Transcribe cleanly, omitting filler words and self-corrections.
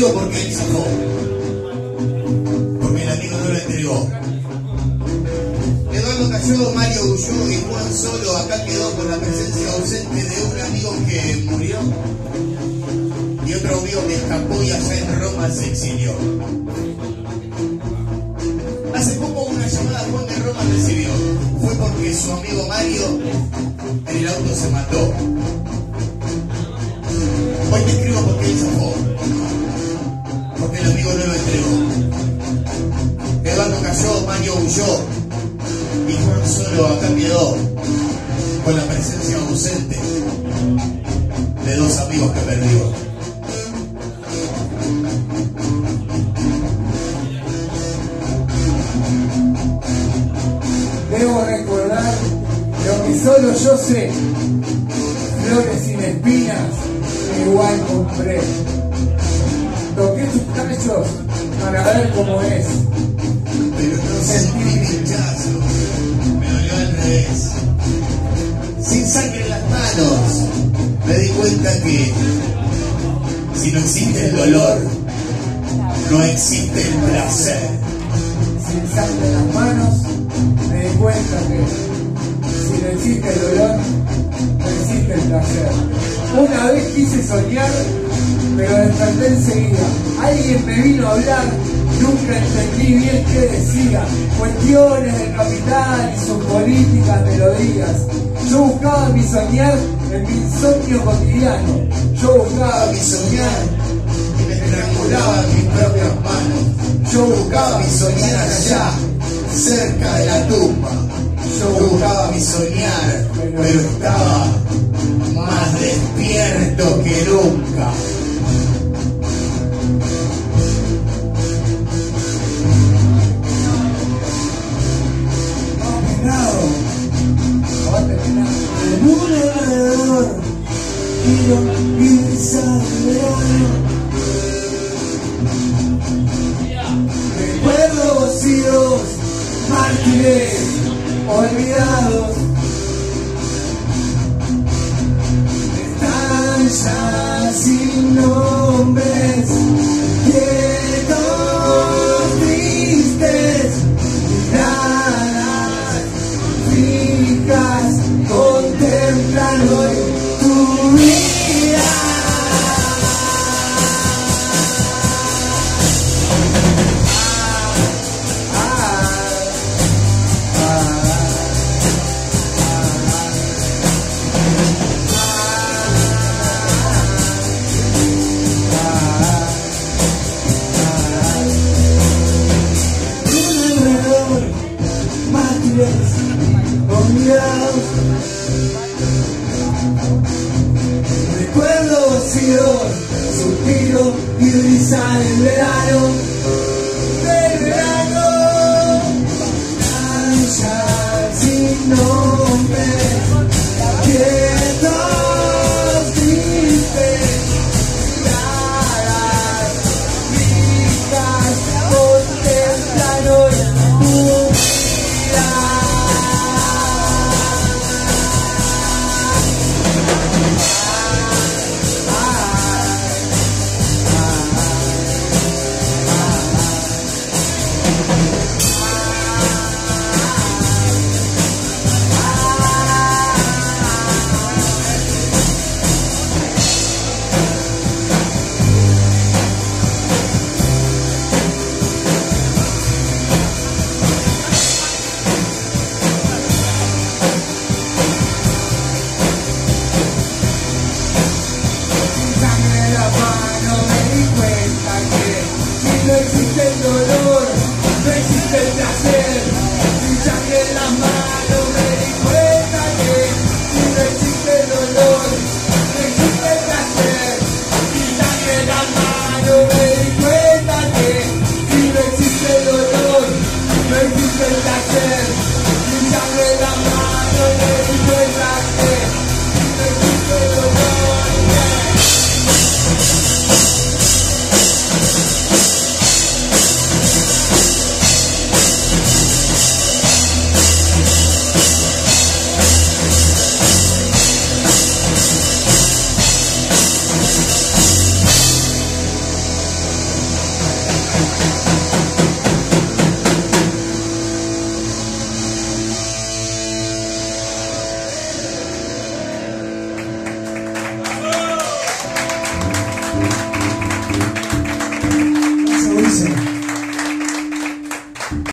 escribo porque él zafó. Porque el amigo no lo entregó. Eduardo cayó, Mario huyó y Juan solo acá quedó con la presencia ausente de un amigo que murió y otro amigo que escapó y allá en Roma se exilió. Hace poco una llamada Juan de Roma recibió. Fue porque su amigo Mario en el auto se mató. Hoy te escribo porque él zafó. Porque el amigo no lo entregó. Eduardo cayó, Mario huyó y Juan solo acá quedó con la presencia ausente de dos amigos que perdió. Debo recordar lo que solo yo sé, flores sin espinas, igual compré. Toqué tus cachos para ver cómo es. Pero no sentí mi pinchazo, me dolió al revés. Sin sangre en las manos, me di cuenta que si no existe el dolor, no existe el placer. Sin sangre en las manos, me di cuenta que si no existe el dolor, no existe el placer. Una vez quise soñar, pero desperté enseguida. Alguien me vino a hablar, nunca entendí bien qué decía. Cuestiones del capital y sus políticas melodías. Yo buscaba mi soñar en mi insomnio cotidiano. Yo buscaba mi soñar Y me estrangulaba en mis propias manos. Yo buscaba mi soñar allá, cerca de la tumba. Yo buscaba mi soñar, pero estaba más despierto que nunca. En un alrededor y verano. Recuerdo vacíos, mártires olvidados. Están ya sin nombres, quietos, tristes, miradas fijas, contemplan hoy tu vida. Recuerdo vacíos, suspiro y brisa del verano, ya sin nombre, quietos, tristes, miradas fijas, contemplan hoy tu vida. No existe el dolor, no existe el placer. Sin sangre en las manos me di cuenta que si no existe el dolor, no existe el placer. Sin sangre en las manos me di cuenta que si no existe el dolor, no existe el placer. Sin sangre en las manos.